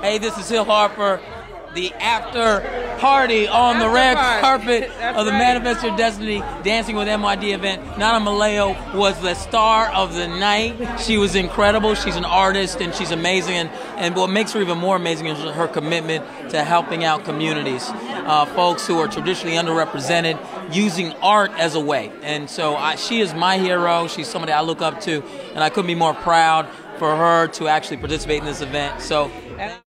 Hey, this is Hill Harper, the after party on the red carpet of the Manifest Your Destiny Dancing with MYD event. Nana Maleo was the star of the night. She was incredible. She's an artist and she's amazing. And what makes her even more amazing is her commitment to helping out communities, folks who are traditionally underrepresented, using art as a way. And so she is my hero. She's somebody I look up to, and I couldn't be more proud for her to actually participate in this event. So.